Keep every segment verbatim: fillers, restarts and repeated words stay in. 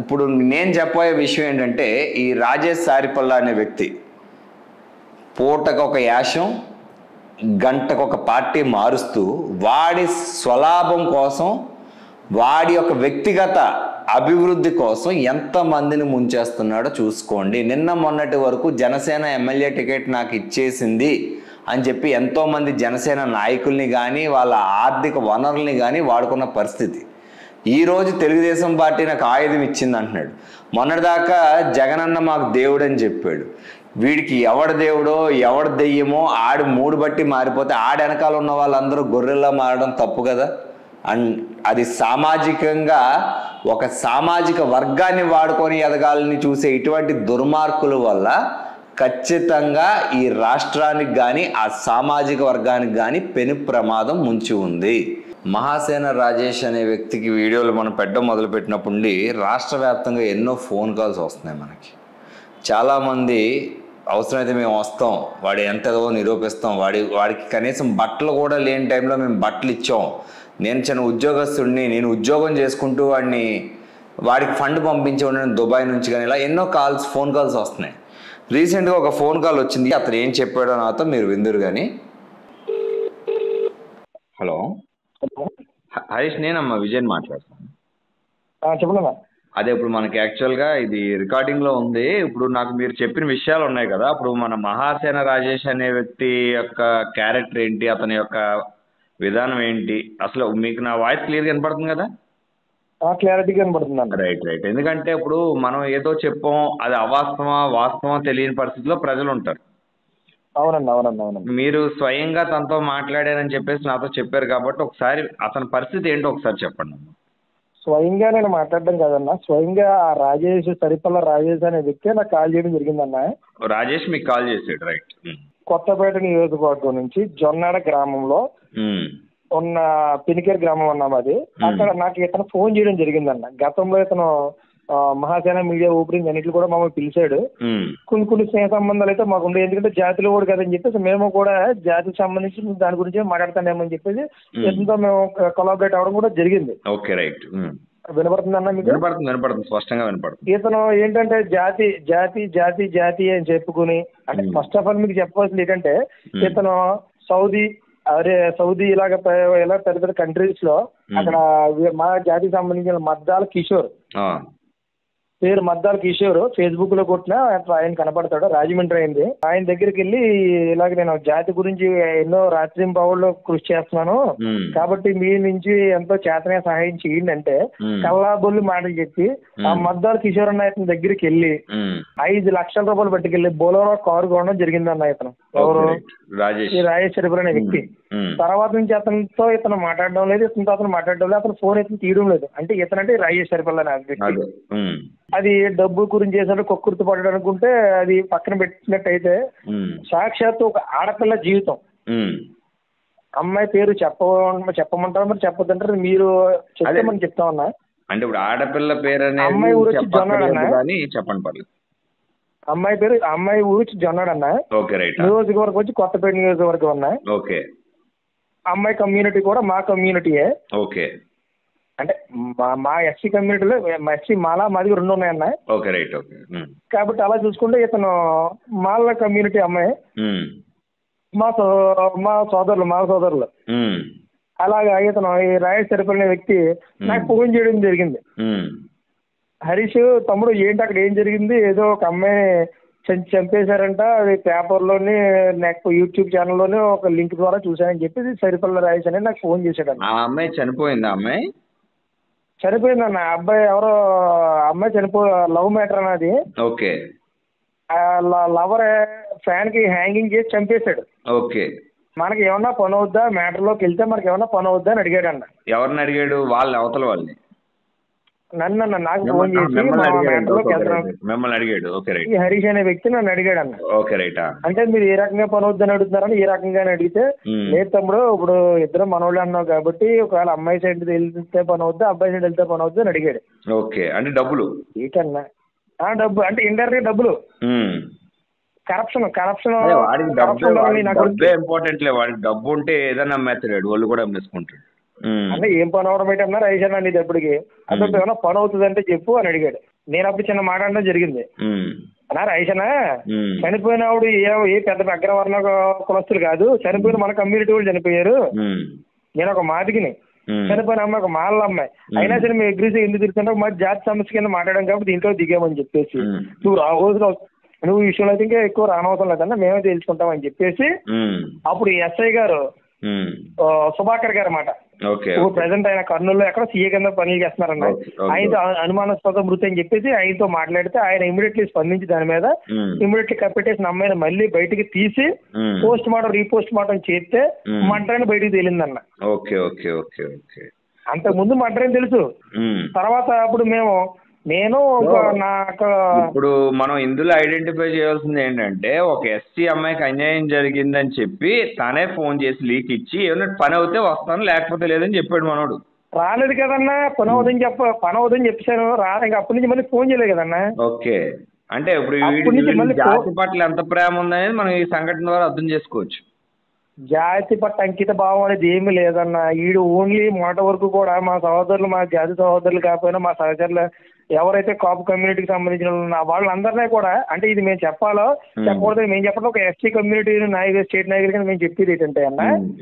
ఇప్పుడు నేను చెప్పబోయే విషయం ఏంటంటే, ఈ రాజేష్ సారిపల్ల అనే వ్యక్తి పూటకు ఒక యాషం, గంటకు ఒక పార్టీ మారుస్తూ వాడి స్వలాభం కోసం, వాడి యొక్క వ్యక్తిగత అభివృద్ధి కోసం ఎంతమందిని ముంచేస్తున్నాడో చూసుకోండి. నిన్న మొన్నటి వరకు జనసేన ఎమ్మెల్యే టికెట్ నాకు ఇచ్చేసింది అని చెప్పి ఎంతోమంది జనసేన నాయకుల్ని కానీ వాళ్ళ ఆర్థిక వనరుల్ని కానీ వాడుకున్న పరిస్థితి. ఈరోజు తెలుగుదేశం పార్టీ నాకు ఆయుధం ఇచ్చింది అంటున్నాడు. మొన్నటిదాకా జగనన్న మాకు దేవుడు అని చెప్పాడు. వీడికి ఎవడ దేవుడో ఎవడ దెయ్యమో ఆడి మూడు బట్టి మారిపోతే ఆడి వెనకాల ఉన్న వాళ్ళందరూ గొర్రెల్లా మారడం తప్పు కదా. అండ్ అది సామాజికంగా ఒక సామాజిక వర్గాన్ని వాడుకొని ఎదగాలని చూసే ఇటువంటి దుర్మార్గుల వల్ల ఖచ్చితంగా ఈ రాష్ట్రానికి కానీ ఆ సామాజిక వర్గానికి కానీ పెను ప్రమాదం ముంచి ఉంది. మహాసేన రాజేష్ అనే వ్యక్తికి వీడియోలు మనం పెట్టడం మొదలుపెట్టినప్పటి నుండి రాష్ట్ర వ్యాప్తంగా ఎన్నో ఫోన్ కాల్స్ వస్తున్నాయి మనకి. చాలామంది అవసరమైతే మేము వస్తాం, వాడు ఎంతదో నిరూపిస్తాం, వాడి వాడికి కనీసం బట్టలు కూడా లేని టైంలో మేము బట్టలు ఇచ్చాం, నేను చిన్న ఉద్యోగస్తుడిని, నేను ఉద్యోగం చేసుకుంటూ వాడిని వాడికి ఫండ్ పంపించి ఉండడం దుబాయ్ నుంచి కానీ ఇలా ఎన్నో కాల్స్ ఫోన్ కాల్స్ వస్తున్నాయి. రీసెంట్గా ఒక ఫోన్ కాల్ వచ్చింది, అతను ఏం చెప్పాడో నాతో మీరు విందురు కానీ. హలో హరీష్, నేనమ్మా విజయన్ మాట్లాడుతాను. చెప్పండి. అదే ఇప్పుడు మనకి యాక్చువల్గా ఇది రికార్డింగ్లో ఉంది. ఇప్పుడు నాకు మీరు చెప్పిన విషయాలు ఉన్నాయి కదా, అప్పుడు మన మహాసేన రాజేష్ అనే వ్యక్తి యొక్క క్యారెక్టర్ ఏంటి, అతని యొక్క విధానం ఏంటి, అసలు మీకు నా వాయిస్ క్లియర్గా వినపడుతుంది కదా? క్లారిటీగా వినపడుతుంది. రైట్ రైట్ ఎందుకంటే ఇప్పుడు మనం ఏదో చెప్పాం, అది అవాస్తవమా వాస్తవమా తెలియని పరిస్థితిలో ప్రజలు ఉంటారు. అవునండి అవునండి అవునండి మీరు స్వయంగా తనతో మాట్లాడారని చెప్పేసి నాతో చెప్పారు కాబట్టి ఒకసారి అతని పరిస్థితి ఏంటో ఒకసారి చెప్పండి. స్వయంగా నేను మాట్లాడడం కాదన్నా, స్వయంగా ఆ రాజేష్ సరిపల్ల రాజేష్ అనే వ్యక్తి నాకు కాల్ చేయడం జరిగిందన్న. రాజేష్ మీకు కాల్ చేసాడు. రైట్. కొత్తపేట నియోజకవర్గం నుంచి జొన్నాడ గ్రామంలో ఉన్న పినికేర్ గ్రామం అన్నాం అది. అక్కడ నాకు ఇతను ఫోన్ చేయడం జరిగిందన్న. గతంలో ఇతను మహాసేన మీడియా ఓపెనింగ్ అన్నింటిలో కూడా మమ్మల్ని పిలిచాడు. కొన్ని కొన్ని స్నేహ సంబంధాలు అయితే మాకు ఉండే, ఎందుకంటే జాతిలో కూడా కదని చెప్పేసి మేము కూడా జాతికి సంబంధించి దాని గురించి మాట్లాడతానేమని చెప్పేసి ఇతనితో మేము కొలాబరేట్ అవ్వడం కూడా జరిగింది. Okay right. వినపడుతుంది అన్న మీకు? వినపడుతుంది వినపడుతుంది స్పష్టంగా వినపడుతుంది. ఇతను ఏంటంటే జాతి జాతి జాతి జాతి అని చెప్పుకుని, అంటే ఫస్ట్ ఆఫ్ ఆల్ మీకు చెప్పవలసింది ఏంటంటే ఇతను సౌదీ అరే సౌదీ ఇలాగ ఇలా పెద్ద పెద్ద కంట్రీస్ లో అక్కడ మా జాతికి సంబంధించిన మద్దాల కిషోర్ పేరు, మద్దాల కిషోర్ ఫేస్బుక్ లో కొట్టినా ఆయన కనపడతాడు. రాజమండ్రి అయింది. ఆయన దగ్గరికి వెళ్ళి ఇలాగ నేను జాతి గురించి ఎన్నో రాత్రింబవళ్ళు కృషి చేస్తున్నాను కాబట్టి మీ నుంచి ఎంతో చేతనే సహాయం చేయండి అంటే కల్లాబొల్లి మాటలు చెప్పి ఆ మద్దాల కిషోర్ అన్న ఇతని దగ్గరికి వెళ్ళి ఐదు లక్షల రూపాయలు పట్టుకెళ్ళి బోలోరో కారు కొనడం జరిగిందన్న. ఇతను ఎవరు? ఈ రాజేష్ సరిపల్ల అనే వ్యక్తి. తర్వాత నుంచి అతనితో ఇతను మాట్లాడడం లేదు, ఇతనితో అతను మాట్లాడడం లేదు, అతను ఫోన్ ఇతను తీయడం లేదు. అంటే ఇతనంటే రాజేష్ సరిపల్ల అనే వ్యక్తి. అది డబ్బు గురించి చేసాడు, కొక్కుర్తి పడ్డాడు అనుకుంటే అది పక్కన పెట్టినట్టయితే సాక్షాత్తు ఒక ఆడపిల్ల జీవితం. అమ్మాయి పేరు చెప్ప చెప్పమంటారు మరి చెప్పొద్దంటారు, మీరు చెప్తే మనం చెప్తా ఉన్నా. అంటే ఇప్పుడు ఆడపిల్ల పేరు అమ్మాయి ఊరు వచ్చి జొన్నాడన్న. చెప్పండి పర్లేదు. అమ్మాయి పేరు అమ్మాయి ఊరు వచ్చి జొన్నాడన్న. నియోజకవర్గం వచ్చి కొత్తపేట నియోజకవర్గం అన్న. ఓకే. అమ్మాయి కమ్యూనిటీ కూడా మా కమ్యూనిటీయే. ఓకే. అంటే మా ఎస్సీ కమ్యూనిటీలో ఎస్సీ మాలా మాది రెండు ఉన్నాయన్న. Okay right. ఓకే. కాబట్టి అలా చూసుకుంటే ఇతను మాల కమ్యూనిటీ అమ్మాయి, మా సో మా సోదరులు మా సోదరులు అలాగా ఇతను ఈ రాజేష్ సరిపల్ల వ్యక్తి నాకు ఫోన్ చేయడం జరిగింది. హరీష్ తమ్ముడు ఏంటి అక్కడ ఏం జరిగింది, ఏదో ఒక అమ్మాయిని చంపేశారంట, అది పేపర్లోని నెక్స్ట్ యూట్యూబ్ ఛానల్లోనే ఒక లింక్ ద్వారా చూశానని చెప్పి సరిపల్ల రాజేష్ అనేది నాకు ఫోన్ చేశాడు. ఆ అమ్మాయి చనిపోయింది. అమ్మాయి చనిపోయిందన్న. అబ్బాయి ఎవరో అమ్మాయి చనిపో లవ్ మ్యాటర్ అన్నది. ఓకే. లవర్ ఫ్యాన్ కి హ్యాంగింగ్ చేసి చంపేశాడు. ఓకే. మనకి ఏమన్నా పని అవుద్దా, మ్యాటర్ లోకి వెళ్తే మనకి ఏమన్నా పని అవుద్దా అని అడిగాడు అన్న. ఎవరిని అడిగాడు? వాళ్ళ అవతల వాళ్ళని. నన్ను అన్న నాకు ఫోన్ చేసి మిమ్మల్ని అడిగాడు. Okay right. ఈ హరీష్ అనే వ్యక్తి నన్ను అడిగాడు అన్న. Okay right. అంటే మీరు ఏ రకంగా పని అవుద్దని అడుగుతున్నారని ఏ రకంగానే అడిగితే లేదు తమ్ముడు ఇప్పుడు ఇద్దరు మనోళ్ళు అన్నావు కాబట్టి ఒకవేళ అమ్మాయి సైడ్ వెళ్తే పని అవుద్దా, అబ్బాయి సైడ్ వెళ్తే పని అవుద్దా అని అడిగాడు. ఓకే. అంటే డబ్బులు ఏంటన్నా? డబ్బు అంటే ఇండైరెక్ట్ డబ్బులు, కరప్షన్ కరప్షన్ ఇంపార్టెంట్ లే. వాడికి డబ్బు ఉంటే ఏదైనా అమ్మేస్తాడు, వాళ్ళు కూడా అమ్మేసుకుంటాడు. అంటే ఏం పని అవడం ఏంటి అన్నారు రైస్ అన్న నీది ఎప్పటికి అసలు ఏమైనా పని అవుతుంది అంటే చెప్పు అని అడిగాడు. నేను అప్పుడు చిన్న మాట అనడం జరిగింది. అన్నా రైస్ అన్న చనిపోయిన ఆవిడ ఏ ఏ పెద్ద అగ్రవర్ణ కులస్తులు కాదు, చనిపోయిన మన కమ్యూనిటీ వాళ్ళు చనిపోయారు. నేను ఒక మాదిగిని, చనిపోయిన అమ్మాయి ఒక మాల అమ్మాయి, అయినా సరే మేము ఎగ్రీసి ఎందుకు తిరుగుతుంటే మా జాతి సమస్య కింద మాట్లాడాం కాబట్టి దీంట్లో దిగామని చెప్పేసి, నువ్వు రా రోజులు నువ్వు ఈ విషయంలో అయితే ఇంకా ఎక్కువ రానవసరం లేదన్నా మేమే తెలుసుకుంటామని చెప్పేసి అప్పుడు ఎస్ఐ గారు సుభాకర్ గారు అన్నమాట, ఇప్పుడు ప్రెసెంట్ ఆయన కర్నూలులో ఎక్కడ సీఏ కింద పనులు చేస్తున్నారన్న, ఆయనతో అనుమానాస్పద మృతి అని చెప్పేసి ఆయనతో మాట్లాడితే ఆయన ఇమీడియట్లీ స్పందించి దాని మీద ఇమీడియట్లీ కప్పెట్టేసిన అమ్మాయిని మళ్ళీ బయటికి తీసి పోస్ట్ మార్టం రీపోస్ట్ మార్టం చేస్తే మంటని బయటికి తేలిందన్న. అంతకు ముందు మంటని తెలుసు, తర్వాత అప్పుడు మేము నేను నాకు ఇప్పుడు మనం ఇందులో ఐడెంటిఫై చేయాల్సింది ఏంటంటే ఒక ఎస్సీ అమ్మాయికి అన్యాయం జరిగిందని చెప్పి తనే ఫోన్ చేసి లీక్ ఇచ్చి ఏమైనా పని అవుతే వస్తాను లేకపోతే లేదని చెప్పాడు మనోడు. రాలేదు కదన్నా, పని అవుదని చెప్ప పని అవుదని చెప్పాను రా, ఇంకా అప్పటి నుంచి మళ్ళీ ఫోన్ చేయలేదు కదన్నా. ఓకే, అంటే ఇప్పుడు జాతి పట్ల ఎంత ప్రేమ ఉందనేది మనం ఈ సంఘటన ద్వారా అర్థం చేసుకోవచ్చు. జాతి పట్ల అంకిత భావం అనేది ఏమీ లేదన్న. ఈడు ఓన్లీ మాట వరకు కూడా మా సహోదరులు, మా జాతి సహోదరులు కాకపోయినా మా సహచరులు ఎవరైతే కాపు కమ్యూనిటీకి సంబంధించిన వాళ్ళందరినీ కూడా, అంటే ఇది మేము చెప్పాలో చెప్పకూడదు మేము చెప్పడం ఒక ఎస్టీ కమ్యూనిటీ నాయకులు స్టేట్ నాయకులు కింద మేము చెప్పేది ఏంటంటే అన్న,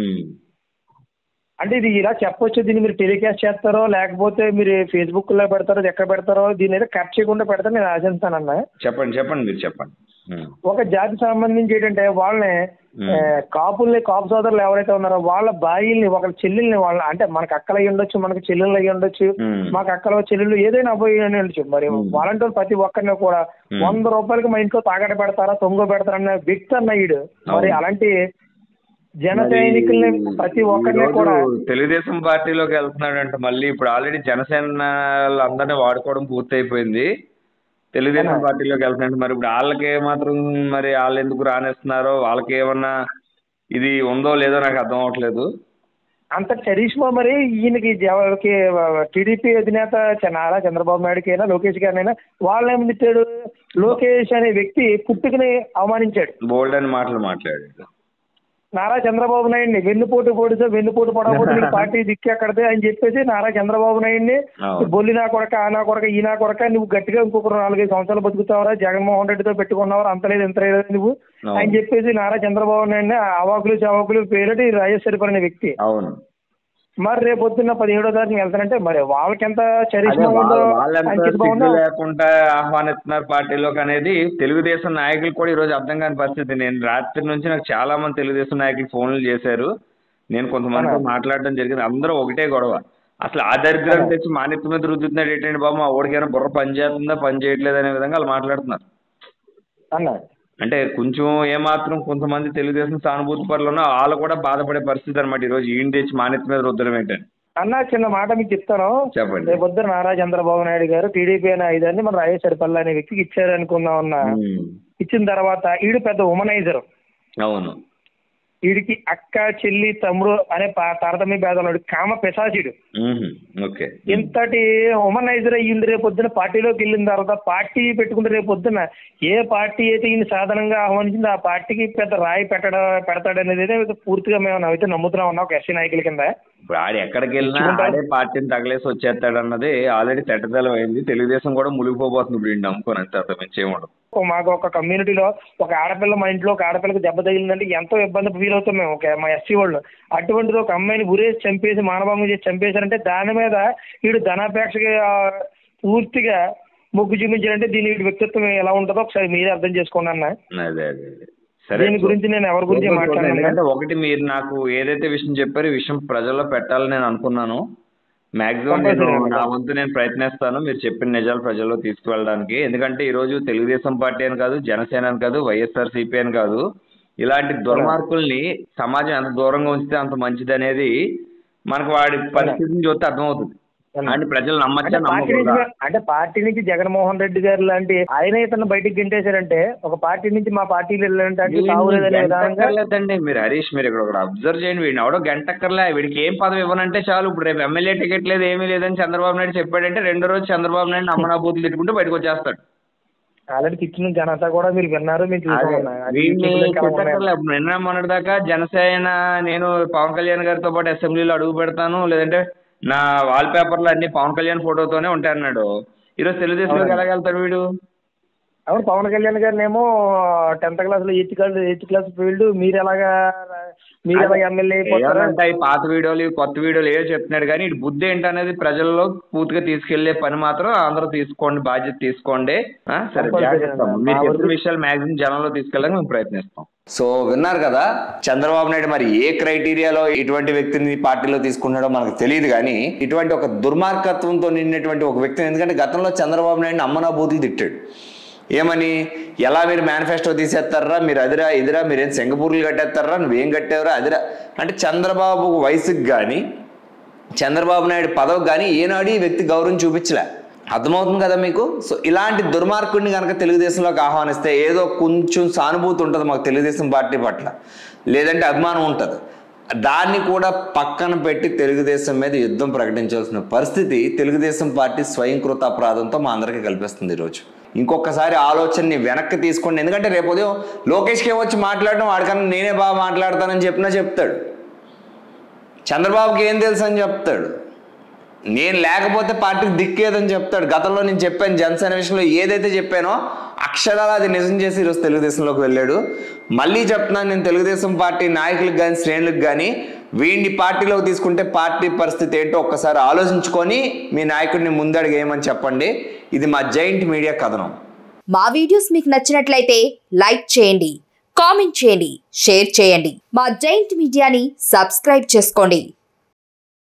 అంటే ఇది ఇలా చెప్పొచ్చు, దీన్ని మీరు టెలికాస్ట్ చేస్తారో లేకపోతే మీరు ఫేస్బుక్ లో పెడతారో ఎక్కడ పెడతారో దీని అయితే కట్ చేయకుండా పెడతారో నేను ఆశిస్తానన్నా. చెప్పండి చెప్పండి మీరు చెప్పండి. ఒక జాతి సంబంధించి ఏంటంటే వాళ్ళని కాపుల్ని కాపు సోదరులు ఎవరైతే ఉన్నారో వాళ్ళ భార్యల్ని ఒక చెల్లెల్ని వాళ్ళ అంటే మనకు అక్కలు అయ్యి ఉండొచ్చు, మనకు చెల్లెళ్ళు అయ్యి ఉండొచ్చు, మాకు అక్కలు చెల్లెళ్ళు ఏదైనా అబ్బాయి అని ఉండొచ్చు. మరి వాళ్ళంటే ప్రతి ఒక్కరిని కూడా వంద రూపాయలకి మా ఇంట్లో తాగట పెడతారా తొంగ పెడతారన్న వ్యక్తి అన్న ఈడు. మరి అలాంటి జన సైనికుల్ని ప్రతి ఒక్కరిని కూడా తెలుగుదేశం పార్టీలోకి వెళ్తున్నాడంటే మళ్ళీ ఇప్పుడు ఆల్రెడీ జనసేన అందరినీ వాడుకోవడం పూర్తయిపోయింది, తెలుగుదేశం పార్టీలోకి వెళ్తున్నాడు. మరి ఇప్పుడు వాళ్ళకి మాత్రం మరి వాళ్ళు ఎందుకు రానేస్తున్నారో వాళ్ళకి ఏమన్నా ఇది ఉందో లేదో నాకు అర్థం అవ్వట్లేదు. అంత చరిష్మా మరి ఈయనకి ఎవరికి టీడీపీ అధినేత నారా చంద్రబాబు నాయుడుకి అయినా లోకేష్ గారినైనా వాళ్ళు ఏమి తిట్టాడు, లోకేష్ అనే వ్యక్తి పుట్టుకుని అవమానించాడు, బోల్డ్ అని మాటలు మాట్లాడాడు. నారా చంద్రబాబు నాయుడిని వెన్నుపోటు పొడితే వెన్నుపోటు పడకపోతే నీకు పార్టీ దిక్కెక్కడదే అని చెప్పేసి నారా చంద్రబాబు నాయుడిని బొల్లి నా కొడక ఆ నా కొడక ఈ నా కొడక నువ్వు గట్టిగా ఇంకొక నాలుగైదు సంవత్సరాలు బతుకుతావరా, జగన్మోహన్ రెడ్డితో పెట్టుకున్నావరా, అంత లేదు ఇంత లేదు నువ్వు అని చెప్పేసి నారా చంద్రబాబు నాయుడిని అవాకులు చవాకులు పేరటి రాజేశ్వరి అనే వ్యక్తి. అవును, మరి రేపు పొద్దున్న పదిహేడో తారీఖు వెళ్తానంటే మరి వాళ్ళకి ఎంత చరిష్మా ఉందో లేకుండా ఆహ్వానిస్తున్నారు పార్టీలోకి అనేది తెలుగుదేశం నాయకులు కూడా ఈ రోజు అర్థం కాని పరిస్థితి. నేను రాత్రి నుంచి నాకు చాలా మంది తెలుగుదేశం నాయకులు ఫోన్లు చేశారు, నేను కొంతమందితో మాట్లాడడం జరిగింది. అందరూ ఒకటే గొడవ, అసలు ఆ దరిద్రం తెచ్చి మానిత్య మీద రుద్దుతున్నాడు ఏంటంటే బాబు మా ఓడికైనా బుర్ర పని చేస్తుందా పని చేయట్లేదు అనే విధంగా వాళ్ళు మాట్లాడుతున్నారు. అంటే కొంచెం ఏమాత్రం కొంతమంది తెలుగుదేశం సానుభూతి పరులు ఉన్నా వాళ్ళు కూడా బాధపడే పరిస్థితి అనమాట ఈ రోజు ఈయన తెచ్చి మానిత్య మీద రుద్దడం ఏంటని. అన్న చిన్న మాట మీకు చెప్తాను, చెప్పండి. రేపు పొద్దున నారా చంద్రబాబు నాయుడు గారు టీడీపీ అనే ఐదాన్ని మన రాజేశ్వరిపల్లి అనే వ్యక్తికి ఇచ్చారు అనుకుందాం అన్న. ఇచ్చిన తర్వాత ఈడు పెద్ద ఉమనైజర్. అవును, వీడికి అక్క చెల్లి తమ్ముడు అనే తారతమ్య భేదాలు, కామ పిశాచుడు. ఇంతటి ఉమనైజర్ అయ్యింది. రేపు పొద్దున పార్టీలోకి వెళ్ళిన తర్వాత పార్టీ పెట్టుకుంటే రేపు పొద్దున ఏ పార్టీ అయితే ఈయన సాధారణంగా ఆహ్వానించింది ఆ పార్టీకి పెద్ద రాయి పెట్టడం పెడతాడనేది పూర్తిగా మేము అయితే నమ్ముతున్నాం ఉన్నాం ఒక ఎస్సీ నాయకుల కింద. ఇప్పుడు ఆడు ఎక్కడికి వెళ్ళినా ఆడే పార్టీని తగలేసి వచ్చేస్తాడు అన్నది ఆల్రెడీ తెట్టదలం అయింది. తెలుగుదేశం కూడా మునిగిపోబోతుంది ఇప్పుడు ఈయన నమ్ముకొని అంత మంచిగా. మాకు ఒక కమ్యూనిటీలో ఒక ఆడపిల్ల మా ఇంట్లో ఒక ఆడపిల్లకి దెబ్బ తగిలిందంటే ఎంతో ఇబ్బంది ఫీల్ అవుతాం మేము ఒక మా ఎస్సీ వాళ్ళు. అటువంటిది ఒక అమ్మాయిని గురేసి చంపేసి మానభంగం చేసి చంపేశారంటే దాని మీద వీడు ధనాపేక్షగా పూర్తిగా మొగ్గు చూపించారంటే దీని వీడి వ్యక్తిత్వం ఎలా ఉంటుందో ఒకసారి మీరే అర్థం చేసుకోండి అన్న. దీని గురించి నేను ఎవరి గురించి మాట్లాడాను. ఒకటి మీరు నాకు ఏదైతే విషయం చెప్పారో ఈ విషయం ప్రజల్లో పెట్టాలని నేను అనుకున్నాను. మాక్సిమం నేను నా వంతు నేను ప్రయత్నిస్తాను మీరు చెప్పిన నిజాలు ప్రజల్లో తీసుకువెళ్ళడానికి. ఎందుకంటే ఈ రోజు తెలుగుదేశం పార్టీ అని కాదు, జనసేన అని కాదు, వైఎస్ఆర్సీపీ అని కాదు, ఇలాంటి దుర్మార్గుల్ని సమాజం ఎంత దూరంగా ఉంచితే అంత మంచిది అనేది మనకు వాడి పరిస్థితిని చూస్తే అర్థమవుతుంది. అంటే ప్రజలు నమ్మచ్చా నమ్మకూడదా? అంటే పార్టీ నుంచి జగన్మోహన్ రెడ్డి గారు లాంటి ఆయన ఇతను బయటకు గింటేశారంటే ఒక పార్టీ నుంచి మా పార్టీలు వెళ్ళాలంటే మీరు హరీష్ మీరు ఇక్కడ ఒకటి అబ్జర్వ్ చేయండి. వీడిని ఎవడో గంటక్కర్లే, వీడికి ఏం పదవి ఇవ్వనంటే చాలు. ఇప్పుడు రేపు ఎమ్మెల్యే టికెట్ లేదు ఏమీ లేదని చంద్రబాబు నాయుడు చెప్పాడంటే రెండో రోజు చంద్రబాబు నాయుడు అమ్మనా బూతులు తిట్టుకుంటూ బయటకు వచ్చేస్తాడు. ఆల్రెడీ తిట్టిన ఘనత కూడా మీరు విన్నారు, మీరు అదే చూసామన్నా. వీడిని తిట్టక్కర్లే. నిన్న మొన్నటి దాకా జనసేన నేను పవన్ కళ్యాణ్ గారితో పాటు అసెంబ్లీలో అడుగు పెడతాను, లేదంటే నా వాల్ పేపర్లు అన్ని పవన్ కళ్యాణ్ ఫోటోతోనే ఉంటాయి అన్నాడు. ఈరోజు తెలుగుదేశంలోకి ఎలాగెళ్తాడు వీడు? అవును, పవన్ కళ్యాణ్ గారిని ఏమో టెన్త్ క్లాస్ లో eighth class eighth class field, మీరు ఎలాగా మీరు ఎలాగ ఎమ్మెల్యే ఏమంటాయి పాత వీడియోలు కొత్త వీడియోలు ఏవో చెప్తున్నాడు, కానీ ఇటు బుద్ధి ఏంటనేది ప్రజల్లో పూర్తిగా తీసుకెళ్లే పని మాత్రం అందరూ తీసుకోండి, బాధ్యత తీసుకోండి. సరే జాగ్రత్త, మీరు చెప్పిన విషయాలు మాక్సిమం జనంలో తీసుకెళ్ళడానికి మేము ప్రయత్నిస్తాం. సో విన్నారు కదా చంద్రబాబు నాయుడు మరి ఏ క్రైటీరియాలో ఇటువంటి వ్యక్తిని పార్టీలో తీసుకున్నాడో మనకు తెలియదు, కానీ ఇటువంటి ఒక దుర్మార్గత్వంతో నిండినటువంటి ఒక వ్యక్తిని, ఎందుకంటే గతంలో చంద్రబాబు నాయుడు అమ్మనా బూతులు తిట్టాడు. ఏమని, ఎలా మీరు మేనిఫెస్టో తీసేస్తారా, మీరు అదిరా ఇదిరా, మీరేం సింగపూర్లు కట్టేస్తారా, నువ్వేం కట్టేవరా అదిరా అంటే చంద్రబాబు వయసుకి కానీ చంద్రబాబు నాయుడు పదవికి కానీ ఏనాడు ఈ వ్యక్తి గౌరవం చూపించలే. అర్థమవుతుంది కదా మీకు? సో ఇలాంటి దుర్మార్గుడిని కనుక తెలుగుదేశంలోకి ఆహ్వానిస్తే ఏదో కొంచెం సానుభూతి ఉంటుంది మాకు తెలుగుదేశం పార్టీ పట్ల, లేదంటే అభిమానం ఉంటుంది. దాన్ని కూడా పక్కన పెట్టి తెలుగుదేశం మీద యుద్ధం ప్రకటించాల్సిన పరిస్థితి తెలుగుదేశం పార్టీ స్వయంకృత అపరాధంతో మా అందరికీ కల్పిస్తుంది ఈరోజు. ఇంకొకసారి ఆలోచనని వెనక్కి తీసుకోండి. ఎందుకంటే రేపు ఉదయం లోకేష్కి వచ్చి మాట్లాడడం వాడికన్నా నేనే బాగా మాట్లాడతానని చెప్పినా చెప్తాడు, చంద్రబాబుకి ఏం తెలుసు అని చెప్తాడు, నేను లేకపోతే పార్టీకి దిక్కేదని చెప్తాడు. గతంలో నేను చెప్పాను జనసేన విషయంలో ఏదైతే చెప్పానో అక్షరాలు అది నిజం చేసి ఈరోజు తెలుగుదేశంలోకి వెళ్ళాడు. మళ్ళీ చెప్తున్నాను, నేను తెలుగుదేశం పార్టీ నాయకులకు కానీ శ్రేణులకు కానీ వీడిని పార్టీలోకి తీసుకుంటే పార్టీ పరిస్థితి ఏంటో ఒక్కసారి ఆలోచించుకొని మీ నాయకుడిని ముందడుగు వేయమని చెప్పండి. ఇది మా జైంట్ మీడియా కథనం. మా వీడియోస్ మీకు నచ్చినట్లయితే లైక్ చేయండి, కామెంట్ చేయండి, షేర్ చేయండి. మా జైంట్ మీడియాని సబ్స్క్రైబ్ చేసుకోండి.